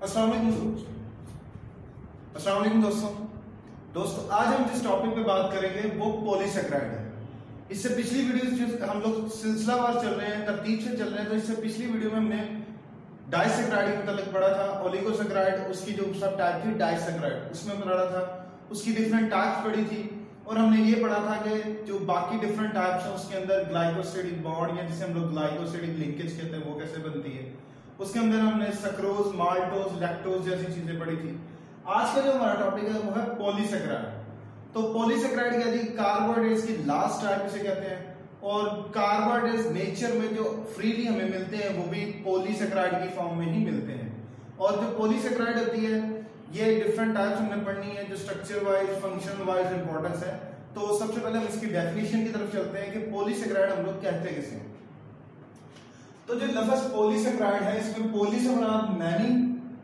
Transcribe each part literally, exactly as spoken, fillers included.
अस्सलाम वालेकुम अस्सलाम वालेकुम दोस्तों दोस्तों आज हम जिस टॉपिक पे बात करेंगे वो पॉलीसैकेराइड है। इससे पिछली वीडियो जो हम लोग सिलसिलावार चल रहे हैं, तरतीब से चल रहे हैं, तो इससे पिछली वीडियो में हमने डाइसैकेराइड के मतलब पढ़ा था, ओलिगोसैकेराइड, उसकी जो सब टाइप थी डाइसैकेराइड, उसमें पढ़ा था, उसकी डिफरेंट टाइप्स पढ़ी थी। और हमने ये पढ़ा था कि जो बाकी डिफरेंट टाइप्स हैं उसके अंदर ग्लाइकोसिडिक बॉन्ड या जिसे हम लोग ग्लाइकोसिडिक लिंकेज कहते हैं वो कैसे बनती है। उसके अंदर हमने सक्रोज, माल्टोज, लैक्टोज जैसी चीजें पढ़ी थी। आज का जो हमारा टॉपिक है वो है पॉलीसैकेराइड। तो पॉलीसैकेराइड यानी कार्बोहाइड्रेट्स की लास्ट टाइप इसे कहते हैं, और कार्बोहाइड्रेट्स नेचर में जो फ्रीली हमें मिलते हैं वो भी पॉलीसैकेराइड की फॉर्म में ही मिलते हैं। और जो पॉलीसैकेराइड होती है ये डिफरेंट टाइप्स हमने पढ़नी है जो structure wise, function wise importance है। तो सबसे पहले हम इसकी डेफिनेशन की तरफ चलते हैं कि पॉलीसैकेराइड हम लोग कहते किसे। तो जो लफ्ज पॉलीसैकेराइड है इसमें पॉली से मुराद मैनी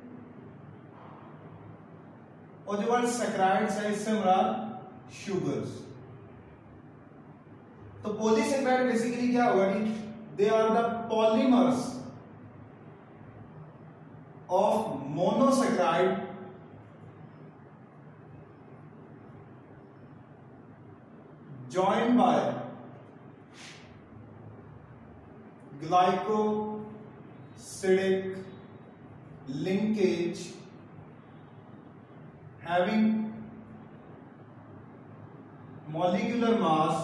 और जो वर्ड सैकेराइड्स है इससे मुराद शुगर्स। तो पॉलीसैकेराइड बेसिकली क्या होगा कि they are the polymers of monosaccharide joined by glycosidic linkage having molecular mass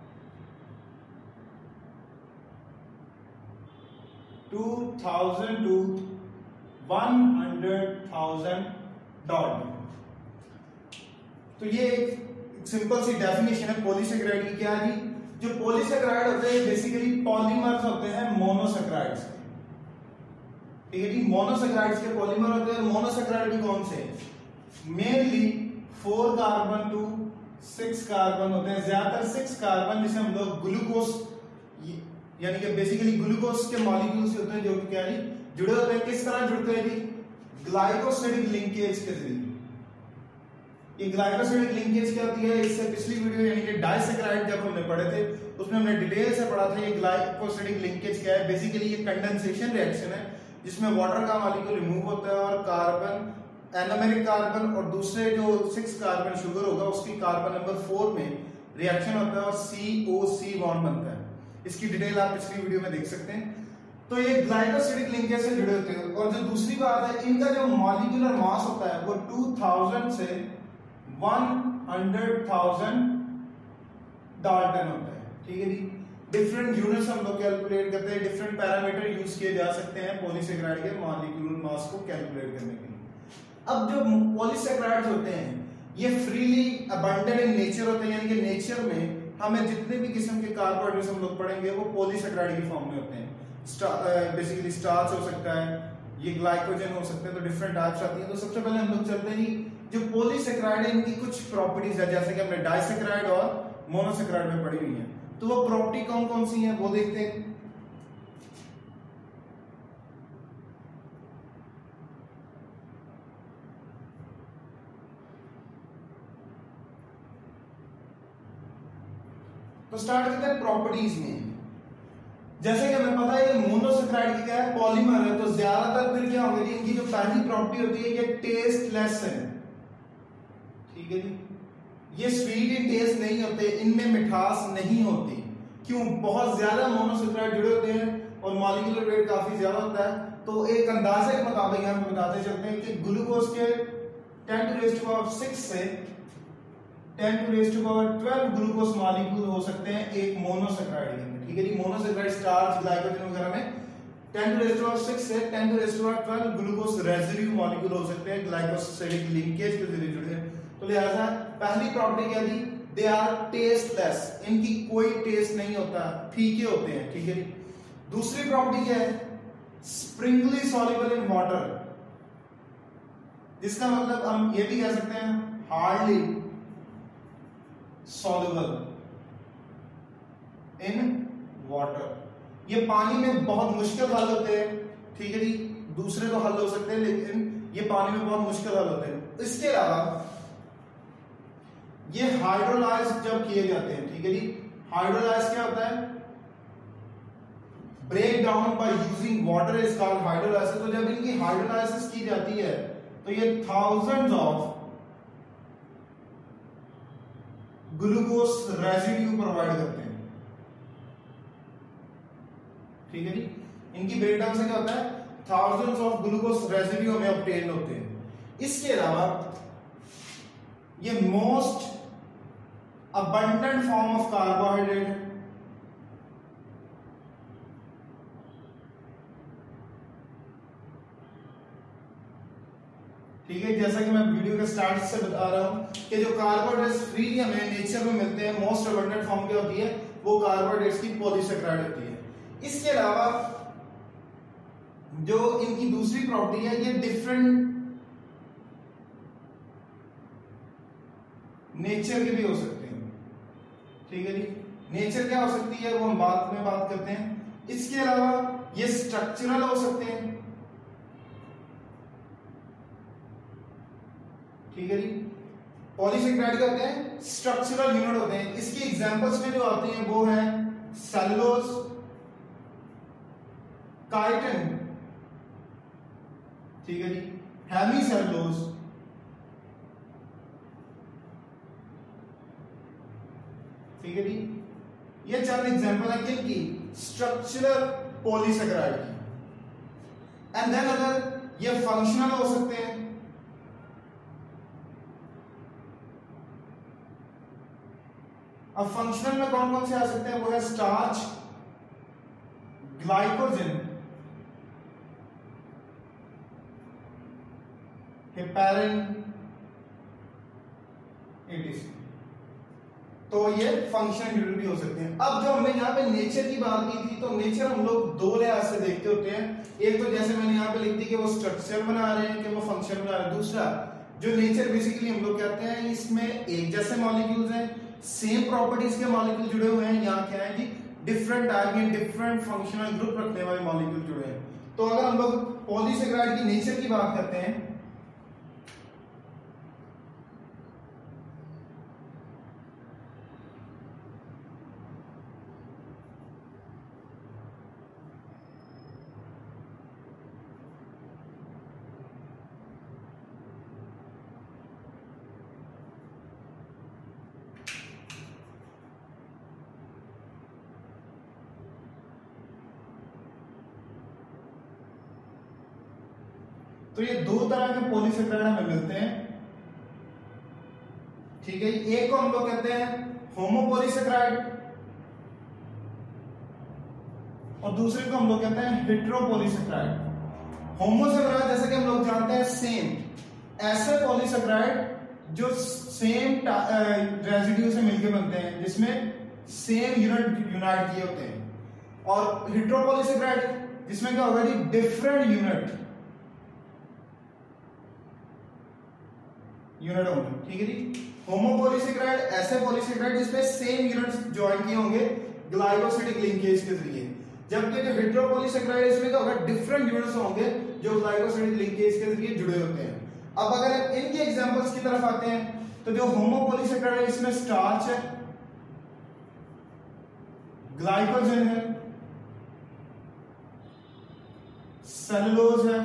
two thousand to one hundred thousand dot. तो ये एक सिंपल सी डेफिनेशन है पॉलीसैकेराइड की। क्या है? जो पॉलीसैकेराइड होते हैं बेसिकली पॉलीमर्स होते हैं मोनोसैकेराइड्स के। ठीक है जी, मोनोसैकेराइड्स के पॉलीमर होते हैं। मोनोसैकेराइड भी कौन से? Mainly four carbon to six carbon होते हैं, ज्यादातर सिक्स कार्बन, जिसे हम लोग ग्लूकोज यानी कि बेसिकली ग्लूकोज के मॉलिक्यूल्स होते हैं जो कि क्या है जुड़े होते हैं। किस तरह जुड़ते हैं जी? ग्लाइकोसिडिक लिंकेज के जरिए। ये ग्लाइकोसिडिक लिंकेज क्या होती है? इससे पिछली वीडियो यानी कि डाइसैकेराइड जब हमने पढ़े थे उसमें हमने डिटेल से पढ़ा था ये ग्लाइकोसिडिक लिंकेज क्या है। बेसिकली ये कंडेंसेशन रिएक्शन है जिसमें वाटर का मॉलिक्यूल रिमूव होता है और कार्बन, एनोमेरिक कार्बन और दूसरे जो सिक्स कार्बन शुगर होगा उसकी कार्बन नंबर फोर में रिएक्शन होता है और सी ओ सी बॉन्ड बनता है। इसकी डिटेल आप पिछली वीडियो में देख सकते हैं। तो ये ग्लाइकोसिडिक लिंकेज से जुड़े होते हैं। और जो दूसरी बात है, इनका जो मॉलिक्यूलर मास होता है वो टू थाउजेंड से वन हंड्रेड थाउजेंड डाल्टन होता है। ठीक है जी, डिफरेंट यूनिट्स हम लोग कैलकुलेट करते हैं, डिफरेंट पैरामीटर यूज किए जा सकते हैं पॉलीसैकेराइड के मॉलिक्यूलर मास को कैलकुलेट करने के लिए। अब जो पॉलीसैकेराइड्स होते हैं ये फ्रीली अबंडेंट इन नेचर होते हैं, यानी कि नेचर में हमें जितने भी किस्म के कार्बोहाइड्रेट्स हम लोग पढ़ेंगे वो पॉलीसैकेराइड की फॉर्म में होते हैं। बेसिकली स्टार्च हो सकता है, ये ग्लाइकोजन हो सकते हैं, तो डिफरेंट टाइप्स आती हैं। तो सबसे पहले हम लोग चलते हैं जो पॉलीसैकेराइड है इनकी कुछ प्रॉपर्टीज है जैसे कि हमने डाइसैकेराइड और मोनोसैकेराइड में पढ़ी हुई है। तो वो प्रॉपर्टी कौन कौन सी है वो देखते हैं। तो स्टार्ट करते हैं प्रॉपर्टीज में। जैसे कि हमें पता है ये मोनोसैकेराइड की क्या है? पॉलीमर है। तो ज्यादातर फिर क्या होगी इनकी जो पहली प्रॉपर्टी होती है ये टेस्टलेस है। ठीक है जी, ये स्वीट इन टेस्ट नहीं होते, इनमें मिठास नहीं होती। क्यों? बहुत ज्यादा मोनोसैकेराइड जुड़े होते हैं और मॉलिक्यूलर वेट काफी ज्यादा होता है। तो एक अंदाजे के मुताबिक हम बताते चलते हैं कि ग्लूकोज के ten to raise to power six से ten to raise to power twelve glucose molecule हो सकते हैं एक मोनोसैकेराइड के अंदर। ठीक है जी, मोनोसैकेराइड स्टार्च, ग्लाइकोजन वगैरह में ten to raise to power six से ten to raise to power twelve glucose residue molecule हो सकते हैं ग्लाइकोसिडिक लिंकेज के जरिए जुड़े हैं। तो लिहाजा पहली प्रॉपर्टी क्या दी? दे आर टेस्टलेस, इनकी कोई टेस्ट नहीं होता, फीके होते हैं। ठीक है जी। दूसरी प्रॉपर्टी क्या है? स्प्रिंगली सॉल्युबल इन वाटर, जिसका मतलब हम ये भी कह सकते हैं हार्डली सॉल्युबल इन वाटर। ये पानी में बहुत मुश्किल हल होते हैं। ठीक है जी, दूसरे तो हल हो सकते हैं लेकिन ये पानी में बहुत मुश्किल हल होते हैं। इसके अलावा ये हाइड्रोलाइज जब किए जाते हैं। ठीक है जी, हाइड्रोलाइज क्या होता है? Break down by using water is called hydrolysis. तो जब इनकी हाइड्रोलाइसिस की जाती है तो ये thousands of glucose residue provide करते हैं। ठीक है जी, इनकी ब्रेकडाउन से क्या होता है, थाउजेंड्स ऑफ ग्लूकोज रेसिड्यू हमें ऑब्टेन होते हैं। इसके अलावा ये most abundant form of carbohydrate है। ठीक है, जैसा कि मैं वीडियो के स्टार्ट से बता रहा हूं कि जो कार्बोहाइड्रेट्स फ्रीली हमें नेचर में मिलते हैं, मोस्ट अबंडेंट फॉर्म क्या होती है, वो कार्बोहाइड्रेट्स की पॉलीसैकेराइड होती है। इसके अलावा जो इनकी दूसरी प्रॉपर्टी है, ये डिफरेंट नेचर के भी हो सकते हैं। ठीक है जी, नेचर क्या हो सकती है वो हम बाद में बात करते हैं। इसके अलावा ये स्ट्रक्चरल हो सकते हैं। ठीक है जी, पॉलीसैकेराइड क्या होते हैं, स्ट्रक्चरल यूनिट होते हैं। इसकी एग्जांपल्स में जो आती हैं वो है सेलुलोज, काइटिन, ठीक है जी, हेमीसेलुलोज, ठीक है जी, ये चार एग्जांपल है किनकी, स्ट्रक्चरल पॉलीसैकेराइड की। एंड देन अगर ये फंक्शनल हो सकते हैं, अब फंक्शनल में कौन कौन से आ सकते हैं, वो है स्टार्च, ग्लाइकोजन, हेपेरिन, एटीसी। तो ये फंक्शनल यूनिट भी हो सकते हैं। अब जो हमने यहाँ पे नेचर की बात की थी, तो नेचर हम लोग दो लिहाज से देखते होते हैं। एक तो जैसे मैंने यहाँ पे लिख दी कि वो स्ट्रक्चर बना रहे हैं कि वो फंक्शन बना रहे हैं। दूसरा जो नेचर बेसिकली हम लोग कहते हैं इसमें एक जैसे मॉलिक्यूल्स हैं, सेम प्रॉपर्टीज के मॉलिक्यूल जुड़े हुए हैं। यहाँ क्या है जी, डिफरेंट टाइप के डिफरेंट फंक्शनल ग्रुप रखने वाले मॉलिक्यूल जुड़े हैं। तो अगर हम लोग पॉलीसैकेराइड की नेचर की बात करते हैं, तो ये दो तरह के पॉलीसैकेराइड हमें मिलते हैं। ठीक है, एक को हम लोग कहते हैं होमोपॉलीसैकेराइड और दूसरे को हम लोग कहते हैं हेटेरोपॉलीसैकेराइड। होमोसैकेराइड जैसे कि हम लोग जानते हैं सेम, ऐसे पॉलीसैकेराइड जो सेम रेसिड्यू से मिलकर बनते हैं, जिसमें सेम यूनिट यूनाइट किए होते हैं। और हेटेरोपॉलीसैकेराइड जिसमें क्या होगा जी, डिफरेंट यूनिट यूनिट होंगे। ठीक है जी, होमोपॉलीसैकेराइड ऐसे पॉलीसैकेराइड जिसमें सेम यूनिट्स ज्वाइन किए होंगे ग्लाइकोसिडिक लिंकेज के जरिए, जबकि जो हेटेरोपॉलीसैकेराइड इसमें क्या होगा, डिफरेंट यूनिट्स होंगे जो ग्लाइकोसिडिक लिंकेज के जरिए जुड़े होते हैं। अब अगर इनके एग्जांपल्स की तरफ आते हैं, तो जो होमोपॉलीसैकेराइड है इसमें स्टार्च है, ग्लाइकोजन है, सेलुलोज है।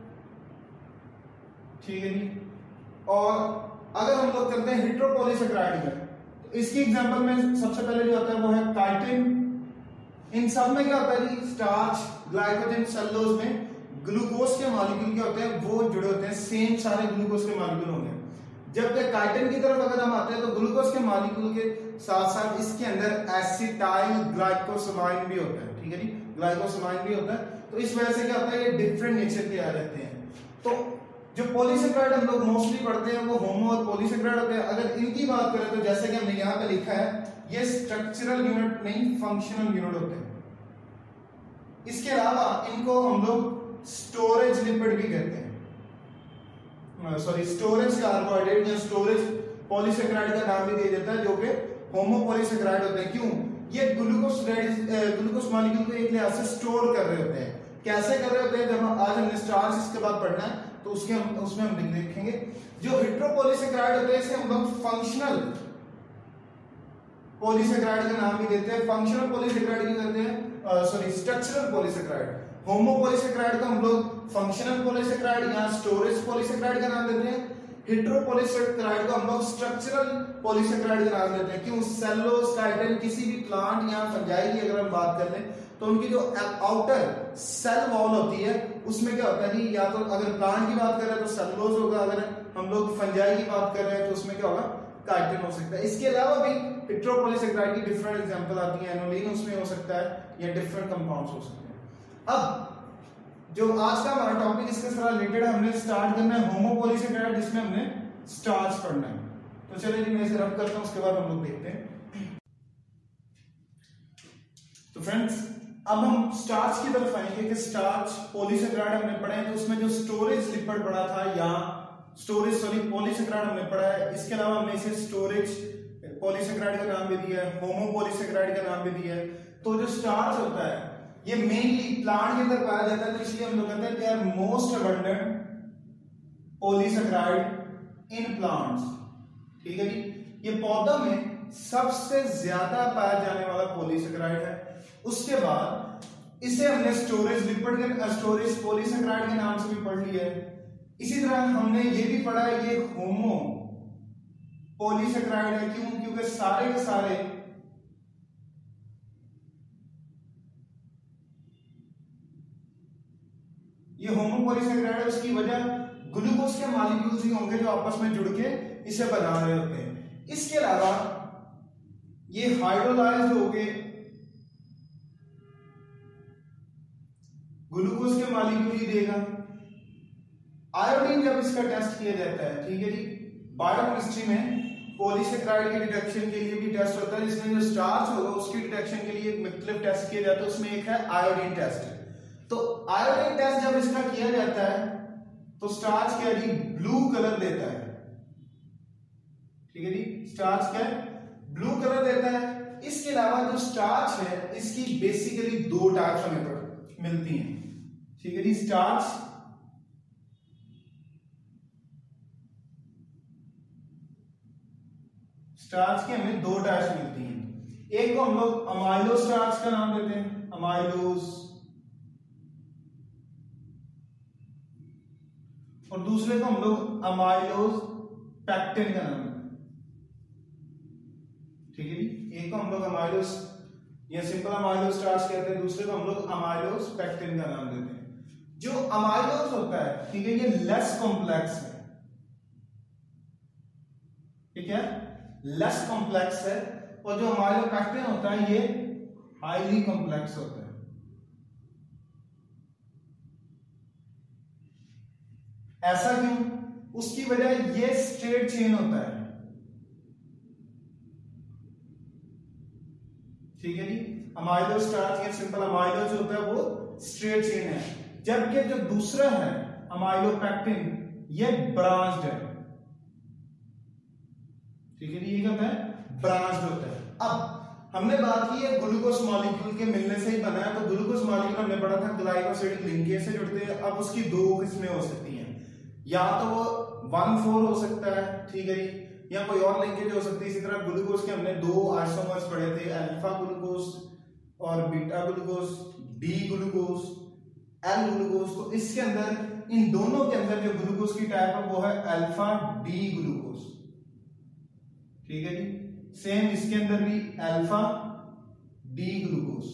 ठीक है जी, और अगर हम लोग करते हैं हेटेरोपॉलीसैकेराइड में, तो इसकी एग्जांपल में सबसे पहले जो आता है वो है काइटिन। इन सब में क्या होता है जी, स्टार्च, ग्लाइकोजन, सेलुलोज में ग्लूकोज के मॉलिक्यूल क्या होते हैं, वो जुड़े होते हैं, सेम सारे ग्लूकोज के मॉलिक्यूल होंगे। जबकि काइटिन की तरफ अगर हम आते हैं, तो ग्लूकोज के मॉलिक्यूल के साथ साथ इसके अंदर एसिटाइल ग्लाइकोसामाइन भी होता है। ठीक है जी, ग्लाइकोसामाइन भी होता है। तो इस वजह से क्या होता है, ये डिफरेंट नेचर के आ जाते हैं। तो जो पॉलीसैकेराइड हम लोग मोस्टली पढ़ते हैं वो होमो और पॉलीसैकेराइड होते हैं। अगर इनकी बात करें तो जैसे कि हमने यहाँ पे लिखा है, ये स्ट्रक्चरल यूनिट नहीं, फंक्शनल यूनिट होते हैं। इसके अलावा इनको हम लोग स्टोरेज लिपिड भी कहते हैं, सॉरी स्टोरेज कार्बोहाइड्रेट या स्टोरेज पॉलीसैकेराइड का नाम भी दिया जाता है, जो कि होमोपॉलीसैकेराइड होते हैं। क्यों, ये ग्लूकोज ग्लूकोज मॉलिक्यूल को एक लिहाज से स्टोर कर रहे होते हैं। कैसे कर रहे होते हैं, जब आज हमने स्टार्च इसके बाद पढ़ना है तो उसके हम उसमें हम देखेंगे। जो हेटेरोपॉलीसैकेराइड होते हैं इसे हम लोग फंक्शनल पॉलीसैकेराइड का नाम भी देते हैं। फंक्शनल पॉलीसैकेराइड क्यों कहते हैं, सॉरी स्ट्रक्चरल पॉलीसेक्राइड। होमोपॉलीसेक्राइड को हम लोग फंक्शनल पॉलीसेक्राइड या स्टोरेज पॉलीसेक्राइड का नाम देते हैं। हेटेरोपॉलीसेक्राइड को हम लोग स्ट्रक्चरल पॉलीसेक्राइड का नाम देते हैं। क्यों? सेलुलोज, काइटिन, किसी भी प्लांट या फंजाई की अगर हम बात कर लें तो उनकी जो आउटर सेल वॉल होती है उसमें क्या होता है जी, या तो अगर प्लांट की बात कर रहे हैं तो सेलुलोज होगा, अगर हम लोग फंजाई की बात कर रहे हैं तो उसमें क्या होगा, काइटिन हो सकता है। इसके अलावा भी हेटेरोपॉलीसेक्राइड की डिफरेंट एग्जांपल आती है, एनोलिन उसमें हो सकता है या डिफरेंट कंपाउंड्स हो सकते हैं। अब जो आज का हमारा टॉपिक इसके साथ रिलेटेड है, हमने स्टार्ट करना है होमोपॉलीसेक्राइड जिसमें हमने स्टार्च पढ़ना है। तो चलिए जी मैं इसे रब करता हूं, उसके बाद हम लोग देखते हैं। तो फ्रेंड्स अब हम स्टार्च की तरफ आएंगे कि स्टार्च पॉलीसेक्राइड हमने पढ़े हैं, तो उसमें जो स्टोरेज लिपिड पढ़ा था या स्टोरेज सॉरी पॉलीसेक्राइड हमने पढ़ा है। इसके अलावा हमने इसे स्टोरेज पॉलीसेक्राइड का नाम भी दिया है, होमोपॉलीसेक्राइड का नाम भी दिया है। तो जो स्टार्च होता है ये मेनली प्लांट के अंदर पाया जाता है, तो इसलिए हम लोग कहते हैं they are most abundant polysaccharide in plants. ठीक है जी, ये पौधों में सबसे ज्यादा पाया जाने वाला पॉलीसेक्राइड है। उसके बाद इसे हमने स्टोरेज लिपिड के स्टोरेज पॉलीसेक्राइड के नाम से भी पढ़ लिया है। इसी तरह हमने ये भी पढ़ा है ये होमो पॉलीसेक्राइड है। क्यों? क्योंकि सारे के सारे ये होमोपॉलीसेक्राइड है, उसकी वजह ग्लूकोज के मॉलिक्यूल्स ही होंगे जो आपस में जुड़ के इसे बना रहे होते हैं। इसके अलावा ये हाइड्रोलाइज्ड होके ग्लूकोज के मॉलिक्यूल ही देगा। आयोडीन जब इसका टेस्ट किया जाता है, ठीक है जी, बायोकेमिस्ट्री में पॉलीसेक्राइड के डिटेक्शन के लिए भी टेस्ट होता है, जिसमें जो स्टार्च होगा उसकी डिटेक्शन के लिए मुख्तलिफ टेस्ट किए जाते हैं। उसमें एक है आयोडीन टेस्ट। तो आयोडीन टेस्ट जब इसका किया जाता है तो स्टार्च क्या जी, ब्लू कलर देता है। ठीक है जी, स्टार्च क्या है, ब्लू कलर देता है। इसके अलावा जो स्टार्च है इसकी बेसिकली दो टाइप्स हमें मिलती हैं। ठीक है जी, स्टार्च स्टार्च की हमें दो टाइप्स मिलती हैं। एक को हम लोग अमाइलो स्टार्च का नाम देते हैं, अमाइलोज, और दूसरे को हम लोग अमाइलोज पैक्टिन का नाम देते हैं। ठीक है जी, एक को हम लोग अमाइलोज या सिंपल अमाइलो स्टार्च कहते हैं, दूसरे को हम लोग अमाइलोज पैक्टिन का नाम देते हैं। जो अमाइलोज होता है, ठीक है, ये लेस कॉम्प्लेक्स है। ठीक है, लेस कॉम्प्लेक्स है। और जो अमाइलो पैक्टिन होता है ये हाईली कॉम्प्लेक्स होता है। ऐसा क्यों? उसकी वजह ये स्ट्रेट चेन होता है। ठीक है जी, अमाइलो स्टार्च या सिंपल अमाइलो जो होता है वो स्ट्रेट चेन है, जबकि जो दूसरा है अमाइलो पैक्टिन ये ब्रांच्ड है। ठीक है जी, ये क्या होता है, ब्रांच्ड होता है। अब हमने बात की है ग्लूकोज मॉलिक्यूल के मिलने से ही बना है, तो ग्लूकोज मॉलिक्यूल हमने पढ़ा था ग्लाइकोसिडिक लिंकेज से जुड़ते हैं। अब उसकी दो किस्में हो सकती हैं, या तो वो वन फोर हो सकता है, ठीक है जी, या कोई और लिंकेज हो सकती है। इसी तरह ग्लूकोज के हमने दो आइसोमर्स पढ़े थे, अल्फा ग्लूकोज और beta glucose, D glucose, L glucose. तो इसके अंदर इन दोनों के अंदर जो ग्लूकोज की टाइप है वो है अल्फा डी ग्लूकोज। ठीक है जी, सेम इसके अंदर भी अल्फा डी ग्लूकोज।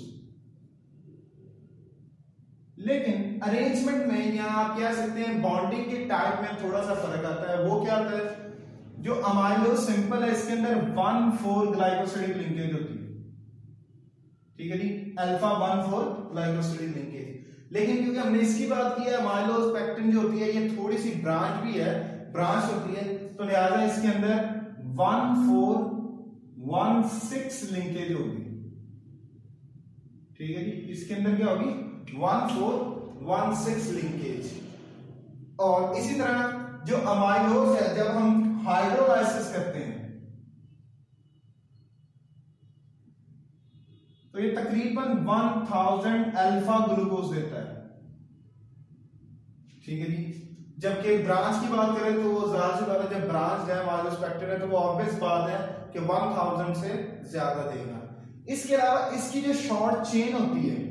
लेकिन अरेंजमेंट में या आप कह सकते हैं बॉन्डिंग के टाइप में थोड़ा सा फर्क आता है। वो क्या आता है, जो अमाइलो सिंपल है इसके अंदर वन फोर ग्लाइकोसिडिक लिंकेज होती है। ठीक है जी, alpha one four glycosidic linkage. लेकिन क्योंकि हमने इसकी बात की है, अमाइलो पैक्टिन जो होती है ये थोड़ी सी ब्रांच भी है, ब्रांच होती है, तो लिहाजा इसके अंदर one four one six linkage होगी। ठीक है जी, इसके अंदर क्या होगी, one four one six linkage. और इसी तरह जो अमाइलोज है, जब हम हाइड्रोलाइसिस करते हैं तो ये तकरीबन वन थाउजेंड अल्फा ग्लूकोज देता है। ठीक है जी, जबकि ब्रांच की बात करें तो वो ज्यादा से ज्यादा, जब ब्रांच है अमाइलो पैक्टिन है तो वो ऑब्वियस बात है कि वन थाउजेंड से ज्यादा देगा। इसके अलावा इसकी जो शॉर्ट चेन होती है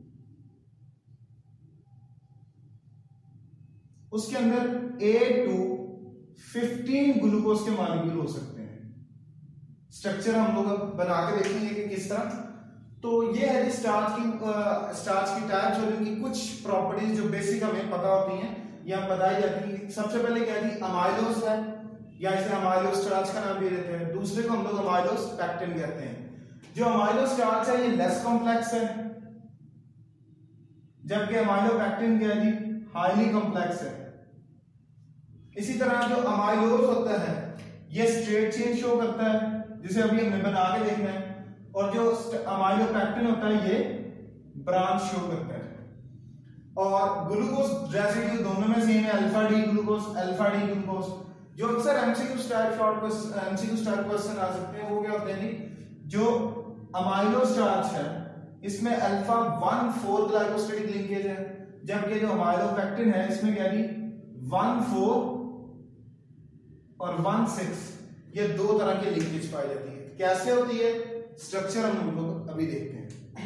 उसके अंदर एट टू फिफ्टीन ग्लूकोज के मॉलिक्यूल हो सकते हैं। स्ट्रक्चर हम लोग बना के देखेंगे कि किस तरह। तो ये है स्टार्च की स्टार्च की टाइप्स और इनकी कुछ प्रॉपर्टीज जो बेसिक हमें पता होती हैं या बताई जाती है। सबसे पहले क्या थी, अमाइलोस है, या इसे अमाइलो स्टार्च का नाम भी देते हैं। दूसरे को हम लोग अमाइलोस पैक्टिन कहते हैं। जो अमाइलो स्टार्च है ये लेस कॉम्प्लेक्स है, जबकि अमाइलो पैक्टिन क्या है जी, हाईली कॉम्प्लेक्स है। इसी तरह जो अमाइलोज होता है ये स्ट्रेट चेन शो करता है, जिसे अभी हमने बना के देखना है, और जो अमाइलो पैक्टिन होता है ये ब्रांच शो करता है। और ग्लूकोज रेसिड्यू दोनों में सेम है, alpha D glucose, alpha D glucose. जो अक्सर MCQ style short question MCQ style question आ सकते हैं वो क्या होते हैं जी, जो अमाइलो स्टार्च है इसमें alpha one four glycosidic linkage है, जबकि जो अमाइलो पैक्टिन है इसमें क्या जी वन फोर और वन सिक्स, ये दो तरह की लिंकेज पाई जाती है। कैसे होती है स्ट्रक्चर हम लोग अभी देखते हैं।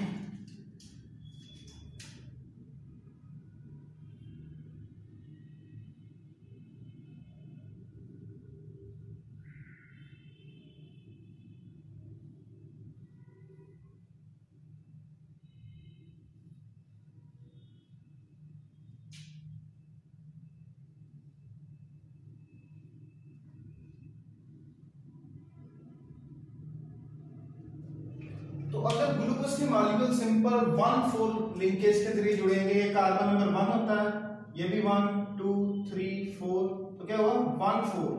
तो अगर ग्लूकोज के molecule simple one four linkage के जरिए जुड़ेंगे, ये कार्बन नंबर वन होता है, ये भी वन टू थ्री फोर, तो क्या हुआ वन फोर।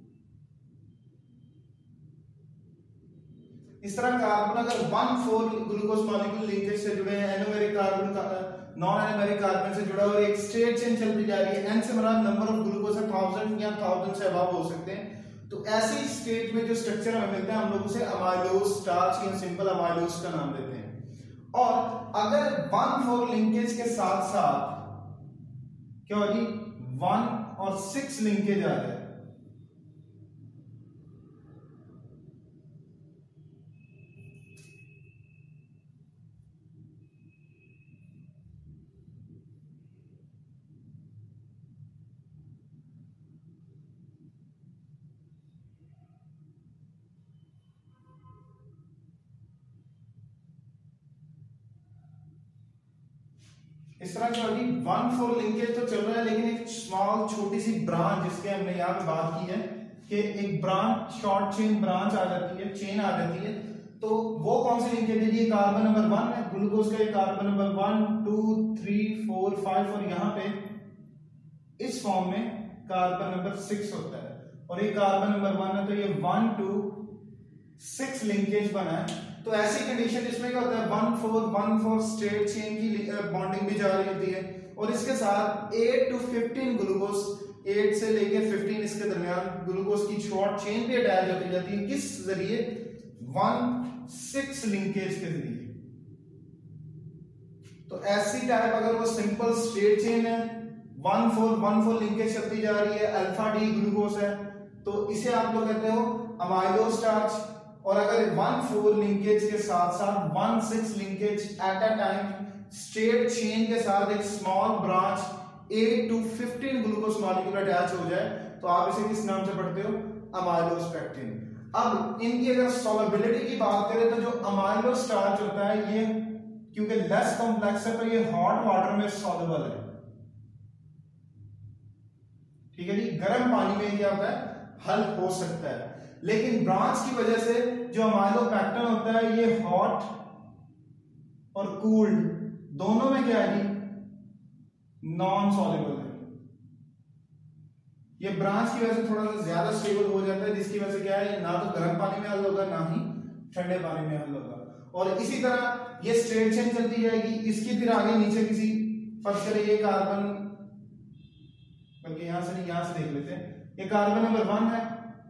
इस तरह कार्बन अगर one four glucose molecule linkage से जुड़े हैं, एनोमेरिक कार्बन का नॉन एनोमेरिक कार्बन से जुड़ा और एक स्ट्रेट चेन चलती जा रही है, एन से हमारा नंबर ऑफ ग्लूकोज है थाउजेंड या थाउजेंड से अबव हो सकते हैं। तो ऐसी स्टेट में जो स्ट्रक्चर हमें मिलता है हम लोग उसे अमाइलोज स्टार्च या सिंपल अमाइलोज का नाम देते हैं। और अगर वन फोर लिंकेज के साथ साथ क्या होगी वन और सिक्स लिंकेज आ जाए, इस तरह क्या होगी वन फोर लिंकेज तो चल रहा है, लेकिन एक स्मॉल छोटी सी ब्रांच जिसके हमने यहाँ पे बात की है कि एक ब्रांच शॉर्ट चेन ब्रांच आ जाती है, चेन आ जाती है। तो वो कौन सी लिंकेज है, ये कार्बन नंबर वन है, ग्लूकोज का carbon number one two three four five, और यहाँ पे इस फॉर्म में कार्बन नंबर सिक्स होता है, और ये कार्बन नंबर वन है, तो ये वन टू सिक्स लिंकेज बना है। तो ऐसी कंडीशन जिसमें क्या होता है one four one four straight chain की बॉन्डिंग भी जारी होती है, और इसके साथ eight to fifteen glucose, eight से लेके फिफ्टीन इसके दरमियान ग्लूकोज की शॉर्ट चेन भी अटैच होती जाती है। किस जरिए, वन सिक्स लिंकेज के जरिए। तो ऐसी टाइप अगर वो सिंपल स्ट्रेट चेन है, one four one four linkage चलती जा रही है, अल्फा डी ग्लूकोज है, तो इसे आप लोग कहते हो अमाइलो स्टार्च। और अगर वन फोर लिंकेज के साथ साथ one six linkage at a time straight chain के साथ एक small branch eight to fifteen glucose molecule attach हो जाए, तो आप इसे किस नाम से पढ़ते हो, अमाइलो पैक्टिन। अब इनकी अगर सॉल्युबिलिटी की बात करें तो जो अमाइलो स्टार्च होता है ये क्योंकि लेस कॉम्प्लेक्स है तो ये हॉट वाटर में सॉल्युबल है, ठीक है जी। गर्म पानी में क्या होता है, हल हो सकता है, लेकिन ब्रांच की वजह से जो अमाइलो पैक्टिन होता है ये हॉट और कूल्ड दोनों में क्या है, नॉन सॉल्युबल है। ये ब्रांच की वजह से थोड़ा सा ज्यादा स्टेबल हो जाता है, जिसकी वजह से क्या है, ना तो गर्म पानी में हल होगा ना ही ठंडे पानी में हल होगा। और इसी तरह ये स्ट्रेट चेन चलती जाएगी, इसकी फिर आगे नीचे किसी फर्स्ट करें ये कार्बन, बल्कि यहां से नहीं यहां से देख लेते हैं, ये कार्बन नंबर वन है,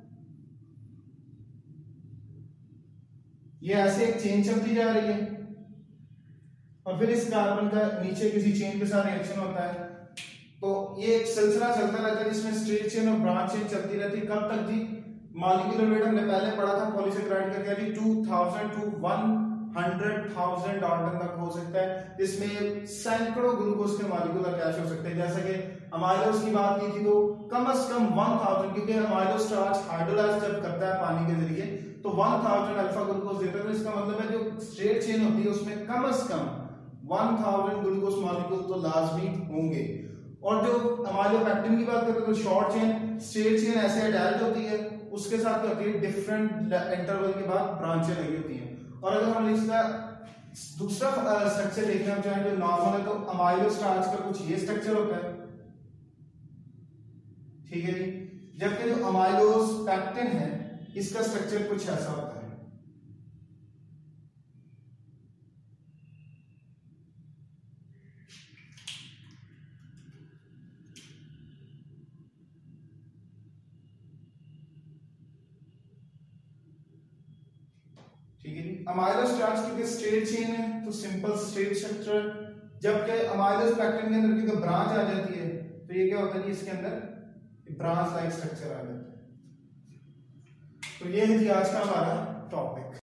ये ऐसे एक चेन चलती जा रही है, और फिर इस कार्बन का नीचे किसी चेन के साथ रिएक्शन होता है, तो ये एक सिलसिला चलता रहता है जिसमें स्ट्रेट चेन और ब्रांच चेन चलती रहती है। कब तक जी, मॉलिक्यूलर वेट हमने पहले पढ़ा था पॉलीसैकेराइड का क्या जी, two thousand to one hundred thousand dalton तक हो सकता है, जिसमें सैकड़ों ग्लूकोज के मॉलिक्यूल अटैच हो सकते हैं। जैसे कि अमाइलोज की बात की थी तो कम से कम वन थाउजेंड, क्योंकि अमाइलो स्टार्च हाइड्रोलाइज जब करता है पानी के जरिए तो वन थाउजेंड अल्फा ग्लूकोज देता है। तो इसका मतलब है जो स्ट्रेट चेन होती है उसमें कम से कम वन थाउजेंड ग्लूकोज मॉलिक्यूल तो लाजमी होंगे। और जो अमाइलो पैक्टिन की बात करते हैं तो शॉर्ट चेन स्ट्रेट चेन ऐसे अटैच होती है, उसके साथ क्या होती है डिफरेंट इंटरवल के बाद ब्रांचें लगी होती हैं। और अगर हम इसका दूसरा स्ट्रक्चर देखना चाहें जो नॉर्मल है तो अमाइलो स्टार्च का कुछ ये स्ट्रक्चर होता है, ठीक है जी। जबकि जो अमाइलोज पैक्टिन है इसका स्ट्रक्चर कुछ ऐसा होता है। ठीक है जी। अमाइलो स्टार्च क्योंकि स्ट्रेट चेन है तो सिंपल स्ट्रेट स्ट्रक्चर, जबकि अमाइलो पैक्टिन के अंदर क्योंकि ब्रांच आ जाती है तो ये क्या होता है कि इसके अंदर ब्रांच लाइक स्ट्रक्चर आ जाता है। तो ये है जी आज का हमारा